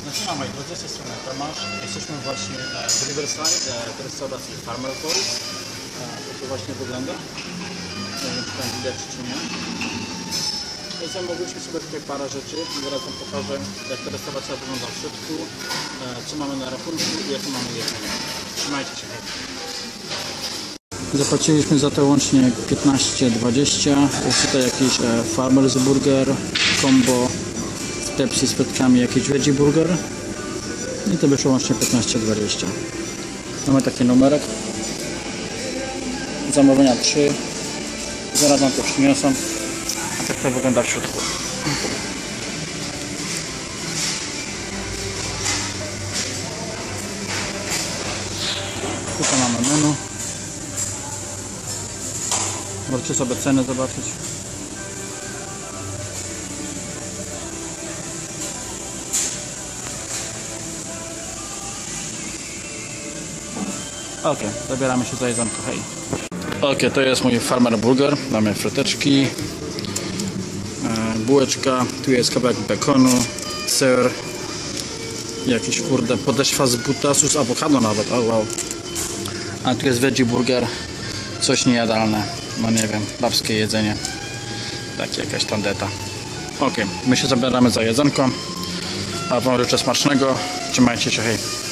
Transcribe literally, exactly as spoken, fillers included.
No siema moi drodzy, z tej strony Tomasz. Jesteśmy właśnie w Riverside, w restauracji Farmer Boys. Tak to właśnie wygląda. Nie wiem, czy tam widać, czy nie. Zamówiliśmy sobie tutaj parę rzeczy. Zaraz wam pokażę, jak ta restauracja wygląda w środku, co mamy na rachunku i jakie mamy jedzenie. Trzymajcie się. Zapłaciliśmy za to łącznie piętnaście dwadzieścia. Jest tutaj jakiś Farmer's Burger combo z Pepsi z frytkami, jakiś Veggie Burger i to wyszło łącznie piętnaście dwadzieścia. Mamy taki numerek, zamówienia trzy, zaraz nam to przyniosą, a tak to wygląda w środku. Tutaj mamy menu, możecie sobie ceny zobaczyć. Ok, zabieramy się za jedzonko, hej. Ok, to jest mój Farmer Burger. Mamy fryteczki, e, bułeczka, tu jest kawałek bekonu, ser, jakiś kurde podeszwa z butasu, z awokado nawet, oh wow. A tu jest Veggie Burger, coś niejadalne, no nie wiem, babskie jedzenie, takie jakaś tandeta. Ok, my się zabieramy za jedzonko, a wam życzę smacznego, trzymajcie się, hej.